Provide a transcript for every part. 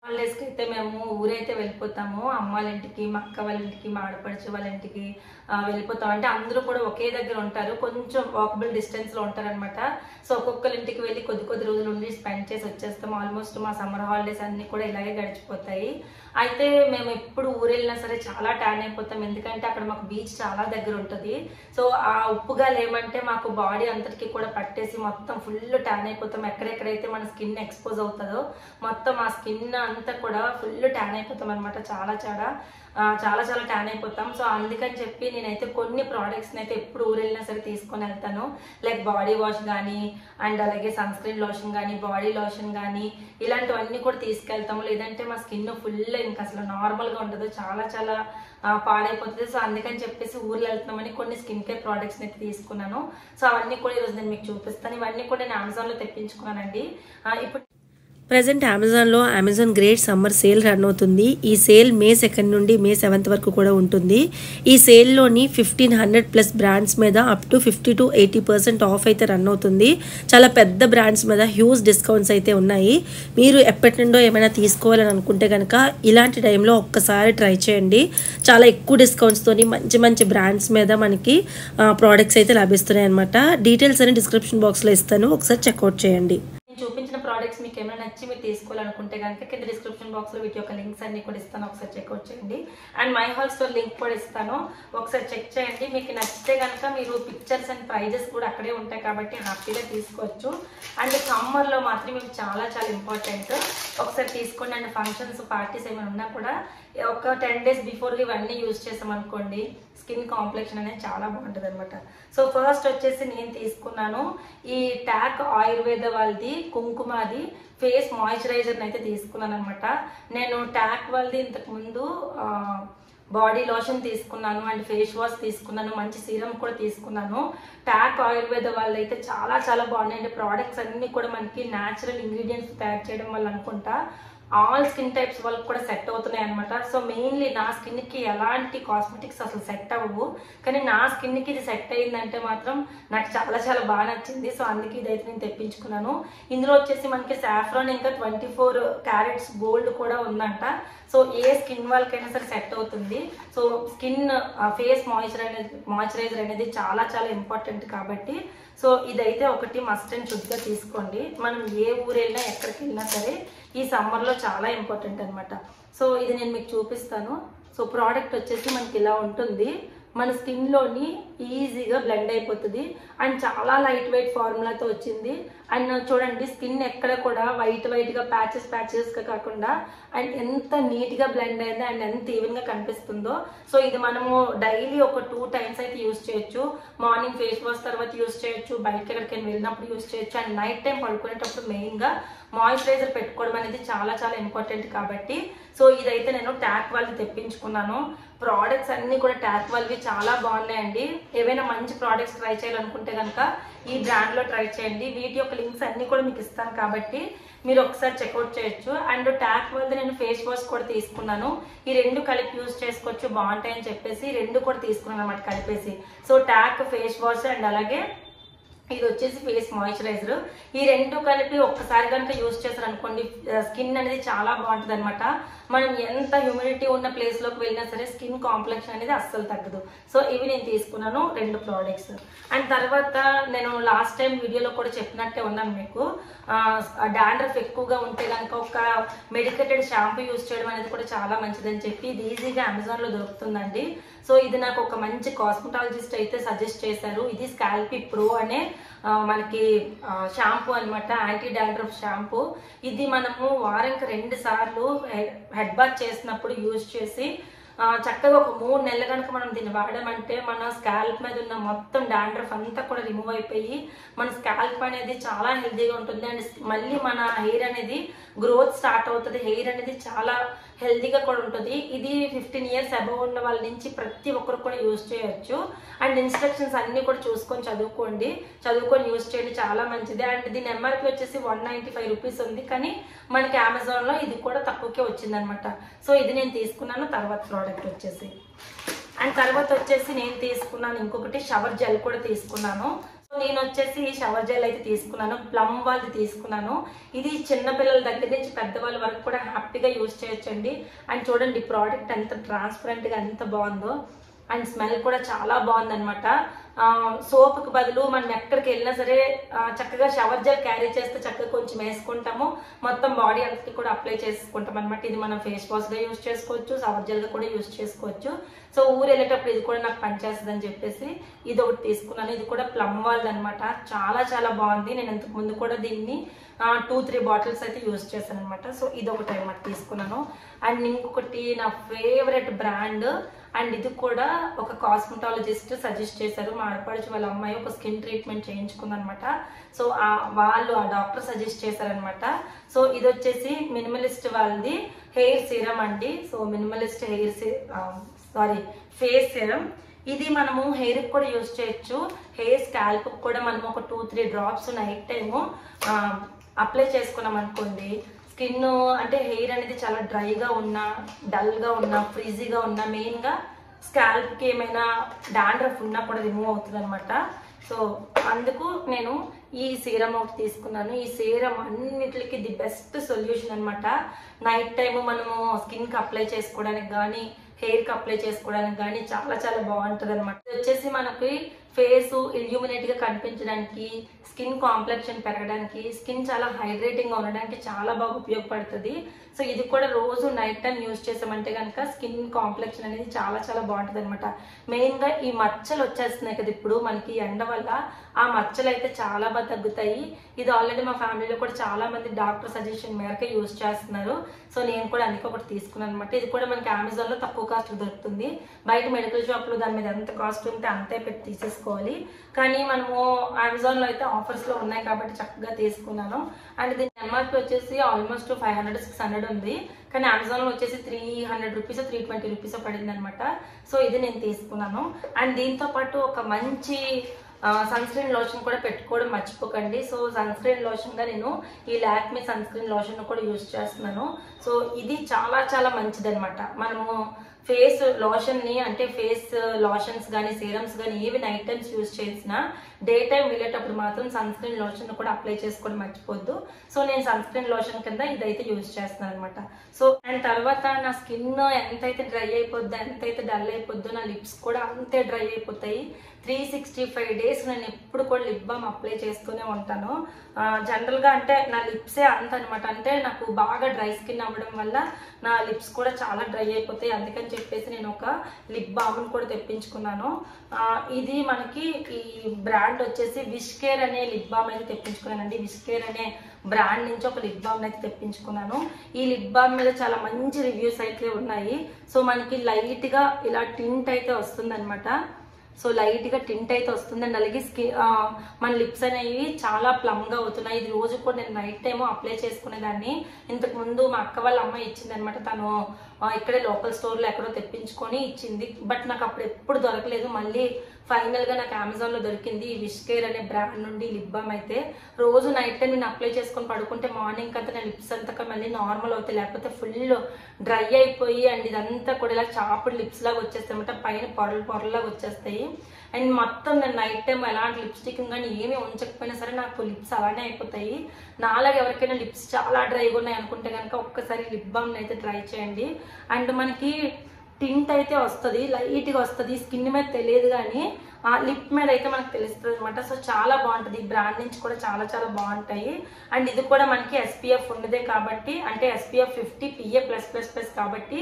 హాలిడేస్కి అయితే మేము ఊరైతే వెళ్ళిపోతాము. అమ్మ వాళ్ళ ఇంటికి, మా అక్క వాళ్ళ ఇంటికి, మా ఆడపడుచు వాళ్ళ ఇంటికి వెళ్ళిపోతాం. అంటే అందరూ కూడా ఒకే దగ్గర ఉంటారు, కొంచెం వాకబుల్ డిస్టెన్స్లో ఉంటారనమాట. సో ఒక్కొక్కరి ఇంటికి వెళ్ళి కొద్ది కొద్ది రోజులు ఉండి స్పెండ్ చేసి వచ్చేస్తాం. ఆల్మోస్ట్ మా సమ్మర్ హాలిడేస్ అన్నీ కూడా ఇలాగే గడిచిపోతాయి. అయితే మేము ఎప్పుడు ఊరు వెళ్ళినా సరే చాలా ట్యాన్ అయిపోతాం, ఎందుకంటే అక్కడ మాకు బీచ్ చాలా దగ్గర ఉంటుంది. సో ఆ ఉప్పుగా లేమంటే మాకు బాడీ అంతటికి కూడా పట్టేసి మొత్తం ఫుల్ ట్యాన్ అయిపోతాం. ఎక్కడెక్కడైతే మన స్కిన్ ఎక్స్పోజ్ అవుతుందో మొత్తం ఆ స్కిన్ అంతా కూడా ఫుల్ ట్యాన్ అయిపోతాం అనమాట. చాలా చాలా ట్యాన్ అయిపోతాం. సో అందుకని చెప్పి నేనైతే కొన్ని ప్రోడక్ట్స్ని అయితే ఎప్పుడు ఊరు వెళ్ళినా సరే తీసుకొని వెళ్తాను. లైక్ బాడీ వాష్ కానీ, అండ్ అలాగే సన్ స్క్రీన్ లోషన్ కానీ, బాడీ లోషన్ కానీ, ఇలాంటివన్నీ కూడా తీసుకెళ్తాము. లేదంటే మా స్కిన్ ఫుల్ ఇంకా అసలు నార్మల్గా ఉండదు, చాలా పాడైపోతుంది. సో అందుకని చెప్పేసి ఊర్లో వెళ్తున్నామని కొన్ని స్కిన్ కేర్ ప్రోడక్ట్స్ని అయితే తీసుకున్నాను. సో అవన్నీ కూడా ఈరోజు నేను మీకు చూపిస్తాను. ఇవన్నీ కూడా నేను అమెజాన్లో తెప్పించుకున్నానండి. ఇప్పుడు ప్రజెంట్ అమెజాన్లో Amazon great summer sale run అవుతుంది. ఈ సేల్ మే 2 నుండి మే 7 వరకు కూడా ఉంటుంది. ఈ సేల్లోని 1500+ బ్రాండ్స్ మీద అప్ టు 50 to 80% ఆఫ్ అయితే రన్ అవుతుంది. చాలా పెద్ద బ్రాండ్స్ మీద హ్యూజ్ డిస్కౌంట్స్ అయితే ఉన్నాయి. మీరు ఎప్పటి నుండో ఏమైనా తీసుకోవాలని అనుకుంటే కనుక ఇలాంటి టైంలో ఒక్కసారి ట్రై చేయండి. చాలా ఎక్కువ డిస్కౌంట్స్తోని మంచి బ్రాండ్స్ మీద మనకి ప్రోడక్ట్స్ అయితే లభిస్తున్నాయి అనమాట. డీటెయిల్స్ అని డిస్క్రిప్షన్ బాక్స్లో ఇస్తాను, ఒకసారి చెక్అవుట్ చేయండి. చూపించిన ప్రోడక్ట్స్ మీకు ఏమైనా నచ్చి మీరు తీసుకోవాలనుకుంటే కనుక కింద డిస్క్రిప్షన్ బాక్స్లో వీటి యొక్క లింక్స్ అన్ని కూడా ఇస్తాను, ఒకసారి చెక్అవుట్ చేయండి. And my haul store link కూడా ఇస్తాను, ఒకసారి చెక్ చేయండి. మీకు నచ్చితే కనుక మీరు పిక్చర్స్ అండ్ ప్రైజెస్ కూడా అక్కడే ఉంటాయి కాబట్టి హ్యాపీగా తీసుకోవచ్చు. అండ్ సమ్మర్లో మాత్రం మీకు చాలా ఇంపార్టెంట్, ఒకసారి తీసుకోండి. అండ్ ఫంక్షన్స్ పార్టీస్ ఏమైనా ఉన్నా కూడా ఒక 10 days బిఫోర్ ఇవన్నీ యూజ్ చేసాం అనుకోండి, స్కిన్ కాంప్లెక్షన్ అనేది చాలా బాగుంటుంది అనమాట. సో ఫస్ట్ వచ్చేసి నేను తీసుకున్నాను ఈ టాక్ ఆయుర్వేద వాళ్ళది కుంకుమది ఫేస్ మాయిశ్చరైజర్ని అయితే తీసుకున్నాను అనమాట. నేను టాక్ వాళ్ళది ఇంతకుముందు బాడీ లోషన్ తీసుకున్నాను, అండ్ ఫేస్ వాష్ తీసుకున్నాను, మంచి సీరం కూడా తీసుకున్నాను. టాక్ ఆయుర్వేద వాళ్ళు అయితే చాలా బాగున్నాయండి. ప్రోడక్ట్స్ అన్ని కూడా మనకి న్యాచురల్ ఇంగ్రీడియంట్స్ తయారు చేయడం వల్ల అనుకుంటా ఆల్ స్కిన్ టైప్స్ వాళ్ళకి కూడా సెట్ అవుతున్నాయి అనమాట. సో మెయిన్లీ నా స్కిన్కి ఎలాంటి కాస్మెటిక్స్ అసలు సెట్ అవ్వవు, కానీ నా స్కిన్కి ఇది సెట్ అయిందంటే మాత్రం నాకు చాలా బాగా నచ్చింది. సో అందుకే ఇదైతే నేను తెప్పించుకున్నాను. ఇందులో వచ్చేసి మనకి సాఫ్రాన్ ఇంకా 24 క్యారెట్స్ గోల్డ్ కూడా ఉందంట. సో ఏ స్కిన్ వాళ్ళకైనా సరే సెట్ అవుతుంది. సో స్కిన్ ఫేస్ మాయిశ్చరైజర్ అనేది చాలా ఇంపార్టెంట్ కాబట్టి సో ఇదైతే ఒకటి మస్ట్ అండ్ షుడ్గా తీసుకోండి. మనం ఏ ఊరు వెళ్ళినా ఎక్కడికి వెళ్ళినా సరే ఈ సమ్మర్లో చాలా ఇంపార్టెంట్ అనమాట. సో ఇది నేను మీకు చూపిస్తాను. సో ప్రోడక్ట్ వచ్చేసి మనకి ఇలా ఉంటుంది, మన స్కిన్లోని ఈజీగా బ్లెండ్ అయిపోతుంది. అండ్ చాలా లైట్ వెయిట్ ఫార్ములాతో వచ్చింది. అండ్ చూడండి స్కిన్ ఎక్కడ కూడా వైట్గా ప్యాచెస్గా కాకుండా అండ్ ఎంత నీట్గా బ్లెండ్ అయింది అండ్ ఎంత ఈవెన్గా కనిపిస్తుందో. సో ఇది మనము డైలీ ఒక 2 times అయితే యూజ్ చేయొచ్చు. మార్నింగ్ ఫేస్ వాష్ తర్వాత యూజ్ చేయొచ్చు, బయటకి ఎక్కడికైనా వెళ్ళినప్పుడు యూజ్ చేయొచ్చు. అండ్ నైట్ టైం పడుకునేటప్పుడు మెయిన్గా మాయిశ్చరైజర్ పెట్టుకోవడం అనేది చాలా ఇంపార్టెంట్ కాబట్టి సో ఇదైతే నేను టాక్ వాళ్ళది తెప్పించుకున్నాను. ప్రోడక్ట్స్ అన్నీ కూడా టాక్ వాళ్ళవి చాలా బాగున్నాయండి. ఏవైనా మంచి ప్రోడక్ట్స్ ట్రై చేయాలనుకుంటే కనుక ఈ బ్రాండ్లో ట్రై చేయండి. వీటి యొక్క లింక్స్ అన్నీ కూడా మీకు ఇస్తాను కాబట్టి మీరు ఒకసారి చెక్అవుట్ చేయొచ్చు. అండ్ టాక్ వాళ్ళది నేను ఫేస్ వాష్ కూడా తీసుకున్నాను. ఈ రెండు కలిపి యూజ్ చేసుకోవచ్చు, బాగుంటాయని చెప్పేసి రెండు కూడా తీసుకున్నాను అనమాట కలిపేసి. So TAC face wash and అలాగే ఇది వచ్చేసి ఫేస్ మాయిశ్చరైజర్, ఈ రెండు కలిపి ఒక్కసారి కనుక యూజ్ చేశారనుకోండి స్కిన్ అనేది చాలా బాగుంటుంది అనమాట. మనం ఎంత హ్యూమిడిటీ ఉన్న ప్లేస్లోకి వెళ్ళినా సరే స్కిన్ కాంప్లెక్షన్ అనేది అస్సలు తగ్గదు. సో ఇవి నేను తీసుకున్నాను 2 ప్రోడక్ట్స్. అండ్ తర్వాత నేను లాస్ట్ టైం వీడియోలో కూడా చెప్పినట్టే ఉన్నాను మీకు, డాండ్రఫ్ ఎక్కువగా ఉంటే కనుక ఒక మెడికేటెడ్ షాంపూ యూజ్ చేయడం అనేది కూడా చాలా మంచిదని చెప్పి ఇది ఈజీగా అమెజాన్లో దొరుకుతుందండి. సో ఇది నాకు ఒక మంచి కాస్మెటాలజిస్ట్ అయితే సజెస్ట్ చేశారు. ఇది స్కాల్పీ ప్రో అనే మనకి షాంపూ అనమాట, యాంటీ డాండ్రఫ్ షాంపూ. ఇది మనము వారానికి 2 సార్లు హెడ్ బాత్ చేసినప్పుడు యూజ్ చేసి చక్కగా ఒక 3 నెలలు కనుక మనం దీన్ని వాడమంటే మన స్కాల్ప్ మీద ఉన్న మొత్తం డాండ్రఫ్ అంతా కూడా రిమూవ్ అయిపోయి మన స్కాల్ప్ అనేది చాలా హెల్తీగా ఉంటుంది. అండ్ మళ్ళీ మన హెయిర్ అనేది గ్రోత్ స్టార్ట్ అవుతుంది, హెయిర్ అనేది చాలా హెల్తీగా కూడా ఉంటుంది. ఇది 15 years అబవ్ ఉన్న వాళ్ళ నుంచి ప్రతి ఒక్కరు కూడా యూజ్ చేయొచ్చు. అండ్ ఇన్స్ట్రక్షన్స్ అన్నీ కూడా చదువుకొని యూజ్ చేయండి, చాలా మంచిది. అండ్ దీని ఎంఆర్పి వచ్చేసి 195 రూపీస్ ఉంది, కానీ మనకి అమెజాన్లో ఇది కూడా తక్కువకే వచ్చిందనమాట. సో ఇది నేను తీసుకున్నాను. తర్వాత ప్రోడక్ట్ వచ్చేసి అండ్ తర్వాత వచ్చేసి నేను తీసుకున్నాను ఇంకొకటి షవర్ జెల్ కూడా తీసుకున్నాను. నేను వచ్చేసి షవర్ జెల్ అయితే తీసుకున్నాను, ప్లమ్ వాళ్ళది తీసుకున్నాను. ఇది చిన్న పిల్లల దగ్గర నుంచి పెద్దవాళ్ళ వరకు కూడా హ్యాపీగా యూజ్ చేయొచ్చండి. అండ్ చూడండి ప్రోడక్ట్ ఎంత ట్రాన్స్పరెంట్ గా ఎంత బాగుందో, అండ్ స్మెల్ కూడా చాలా బాగుందనమాట. సోప్కి బదులు మనం ఎక్కడికి వెళ్ళినా సరే చక్కగా షవర్ జెల్ క్యారీ చేస్తే చక్కగా కొంచెం వేసుకుంటాము, మొత్తం బాడీ అంతకి కూడా అప్లై చేసుకుంటాం అనమాట. ఇది మనం ఫేస్ వాష్ గా యూజ్ చేసుకోవచ్చు, షవర్ జెల్ గా కూడా యూజ్ చేసుకోవచ్చు. సో ఊరు వెళ్ళేటప్పుడు ఇది కూడా నాకు పనిచేస్తుంది అని చెప్పేసి ఇది ఒకటి తీసుకున్నాను. ఇది కూడా ప్లమ్ వాళ్ళది అనమాట, చాలా చాలా బాగుంది. నేను ఇంతకు ముందు కూడా దీన్ని 2-3 బాటిల్స్ అయితే యూజ్ చేశాను అనమాట. సో ఇది ఒకటి అనమాట తీసుకున్నాను. అండ్ ఇంకొకటి నా ఫేవరెట్ బ్రాండ్, అండ్ ఇది కూడా ఒక కాస్మెటాలజిస్ట్ సజెస్ట్ చేశారు. మా ఆడపడుచు వాళ్ళ అమ్మాయి ఒక స్కిన్ ట్రీట్మెంట్ చేయించుకుందనమాట. సో ఆ డాక్టర్ సజెస్ట్ చేశారనమాట. సో ఇది వచ్చేసి మినిమలిస్ట్ వాళ్ళది హెయిర్ సీరం అండి. So minimalist face serum. ఇది మనము హెయిర్ కూడా యూజ్ చేయొచ్చు. హెయిర్ స్కాల్ప్ కూడా మనం ఒక 2-3 డ్రాప్స్ నైట్ టైము అప్లై చేసుకున్నాం అనుకోండి, స్కిన్ అంటే హెయిర్ అనేది చాలా డ్రైగా ఉన్నా, డల్గా ఉన్నా, ఫ్రీజీగా ఉన్నా, మెయిన్గా స్కాల్ప్కి ఏమైనా డాండ్రఫ్ ఉన్నా కూడా రిమూవ్ అవుతుంది అనమాట. సో అందుకు నేను ఈ సీరం ఒకటి తీసుకున్నాను. ఈ సీరం అన్నిటికి ది బెస్ట్ సొల్యూషన్ అనమాట. నైట్ టైము మనము స్కిన్కి అప్లై చేసుకోవడానికి కానీ, హెయిర్కి అప్లై చేసుకోవడానికి కానీ చాలా చాలా బాగుంటుంది అనమాట. ఇది వచ్చేసి మనకి ఫేస్ ఇల్యూమినేట్ గా కనిపించడానికి, స్కిన్ కాంప్లెక్షన్ పెరగడానికి, స్కిన్ చాలా హైడ్రేటింగ్ గా ఉండడానికి చాలా బాగా ఉపయోగపడుతుంది. సో ఇది కూడా రోజు నైట్ టైం యూజ్ చేసామంటే కనుక స్కిన్ కాంప్లెక్షన్ అనేది చాలా చాలా బాగుంటుంది అనమాట. మెయిన్ గా ఈ మచ్చలు వచ్చేస్తున్నాయి కదా ఇప్పుడు మనకి ఎండ వల్ల, ఆ మచ్చలు అయితే చాలా బాగా తగ్గుతాయి. ఇది ఆల్రెడీ మా ఫ్యామిలీలో కూడా చాలా మంది డాక్టర్ సజెషన్ మేరకే యూజ్ చేస్తున్నారు. సో నేను కూడా అందుకే ఒకటి తీసుకున్నాను అనమాట. ఇది కూడా మనకి అమెజాన్ లో తక్కువ కాస్ట్ దొరుకుతుంది. బయట మెడికల్ షాప్ లో దాని మీద ఎంత కాస్ట్ ఉంటే అంతే పెట్టి తీసేసుకోవాలి. కానీ మనము అమెజాన్ లో అయితే ఆఫర్స్ లో ఉన్నాయి కాబట్టి చక్కగా తీసుకున్నాను. అండ్ దీని ఎంఆర్పి వచ్చేసి ఆల్మోస్ట్ 500-600 ఉంది, కానీ అమెజాన్ లో వచ్చేసి 300 రూపీస్ 320 రూపీస్ పడింది అనమాట. సో ఇది నేను తీసుకున్నాను. అండ్ దీంతో పాటు ఒక మంచి సన్ స్క్రీన్ లోషన్ కూడా పెట్టుకోవడం మర్చిపోకండి. సో సన్ స్క్రీన్ లోషన్ గా నేను ఈ లాక్మీ సన్ స్క్రీన్ లోషన్ కూడా యూజ్ చేస్తున్నాను. సో ఇది చాలా చాలా మంచిది అనమాట. మనము ఫేస్ లోషన్ ని అంటే ఫేస్ లోషన్స్ కానీ సీరమ్స్ కానీ ఏవి నైట్ టైమ్స్ యూజ్ చేసినా డే టైం వెళ్ళేటప్పుడు మాత్రం సన్ స్క్రీన్ లోషన్ కూడా అప్లై చేసుకోవడం మర్చిపోద్దు. సో నేను సన్ స్క్రీన్ లోషన్ కింద ఇదైతే యూజ్ చేస్తున్నాను అనమాట. సో అండ్ తర్వాత నా స్కిన్ ఎంతైతే డ్రై అయిపోద్దో, ఎంతైతే డల్ అయిపోద్దో, నా లిప్స్ కూడా అంతే డ్రై అయిపోతాయి. 365 డేస్ నేను ఎప్పుడు కూడా లిప్ బామ్ అప్లై చేస్తూనే ఉంటాను. జనరల్ గా అంటే నా లిప్సే అంత అనమాట. అంటే నాకు బాగా డ్రై స్కిన్ అవ్వడం వల్ల నా లిప్స్ కూడా చాలా డ్రై అయిపోతాయి. అందుకని చెప్పేసి నేను ఒక లిప్ బామ్ కూడా తెప్పించుకున్నాను. ఇది మనకి ఈ బ్రాండ్ వచ్చేసి విష్ కేర్ అనే లిప్ బామ్ అయితే తెప్పించుకున్నానండి. విష్ కేర్ అనే బ్రాండ్ నుంచి ఒక లిప్ బామ్ అయితే తెప్పించుకున్నాను. ఈ లిప్ బామ్ మీద చాలా మంచి రివ్యూస్ అయితే ఉన్నాయి. సో మనకి లైట్ గా ఇలా టింట్ అయితే వస్తుంది అనమాట. సో లైట్ గా టింట్ అయితే వస్తుందండి. అలాగే మన లిప్స్ అనేవి చాలా ప్లమ్ గా అవుతున్నాయి. ఇది రోజు కూడా నేను నైట్ టైము అప్లై చేసుకునేదాన్ని. ఇంతకు ముందు మా అక్క వాళ్ళ అమ్మాయి ఇచ్చింది అనమాట. తను ఇక్కడే లోకల్ స్టోర్ లో ఎక్కడో తెప్పించుకొని ఇచ్చింది. బట్ నాకు అప్పుడు ఎప్పుడు దొరకలేదు. మళ్ళీ ఫైనల్ గా నాకు అమెజాన్ లో దొరికింది ఈ విష్ కేర్ అనే బ్రాండ్ నుండి లిప్ బామ్ అయితే. రోజు నైట్ టైం నేను అప్లై చేసుకొని పడుకుంటే మార్నింగ్ అంతా నా లిప్స్ అంతా మళ్ళీ నార్మల్ అవుతాయి, లేకపోతే ఫుల్ డ్రై అయిపోయి అండ్ ఇదంతా కూడా ఇలా చాపుడు లిప్స్ లాగా వచ్చేస్తాయి అనమాట. పైన పొరలు పొరలాగా వచ్చేస్తాయి. అండ్ మొత్తం నేను నైట్ టైం ఎలాంటి లిప్స్టిక్ కానీ ఏమీ ఉంచకపోయినా సరే నాకు లిప్స్ అలానే అయిపోతాయి. నాలాగా ఎవరికైనా లిప్స్ చాలా డ్రైగా ఉన్నాయి అనుకుంటే కనుక ఒక్కసారి లిప్ బామ్ అయితే ట్రై చేయండి. అండ్ మనకి టింట్ అయితే వస్తుంది, లైట్ గా వస్తుంది. స్కిన్ మీద తెలియదు కానీ లిప్ మీద అయితే మనకు తెలుస్తుంది అనమాట. సో చాలా బాగుంటుంది. ఈ బ్రాండ్ నుంచి కూడా చాలా చాలా బాగుంటాయి. అండ్ ఇది కూడా మనకి SPF ఉన్నదే కాబట్టి, అంటే SPF 50 PA+++ కాబట్టి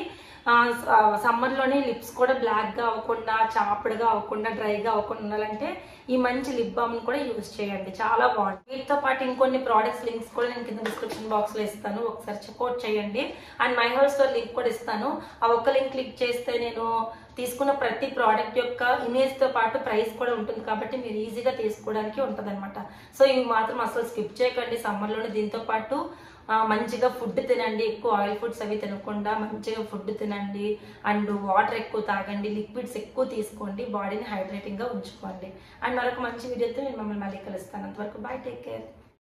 సమ్మర్ లోనే లిప్స్ కూడా బ్లాక్ గా అవ్వకుండా, చాపుడుగా అవ్వకుండా, డ్రైగా అవ్వకుండా ఉండాలంటే ఈ మంచి లిప్ బామ్ కూడా యూజ్ చేయండి. చాలా బాగుంటుంది. వీటితో పాటు ఇంకొన్ని ప్రోడక్ట్స్ లింక్స్ కూడా నేను కింద డిస్క్రిప్షన్ బాక్స్ లో ఇస్తాను, ఒకసారి చెక్అవుట్ చేయండి. And my whole store link కూడా ఇస్తాను. ఆ ఒక్క లింక్ క్లిక్ చేస్తే నేను తీసుకున్న ప్రతి ప్రోడక్ట్ యొక్క ఇమేజ్ తో పాటు ప్రైస్ కూడా ఉంటుంది కాబట్టి మీరు ఈజీగా తీసుకోవడానికి ఉంటుంది అనమాట. సో ఇవి మాత్రం అసలు స్కిప్ చేయకండి సమ్మర్ లోనే. దీంతో పాటు మంచిగా ఫుడ్ తినండి, ఎక్కువ ఆయిల్ ఫుడ్స్ అవి తినకుండా మంచిగా ఫుడ్ తినండి. అండ్ వాటర్ ఎక్కువ తాగండి, లిక్విడ్స్ ఎక్కువ తీసుకోండి, బాడీని హైడ్రేటింగ్ గా ఉంచుకోండి. అండ్ మరొక మంచి వీడియోతో నేను మిమ్మల్ని మళ్ళీ కలుస్తాను. అంతవరకు బై, టేక్ కేర్.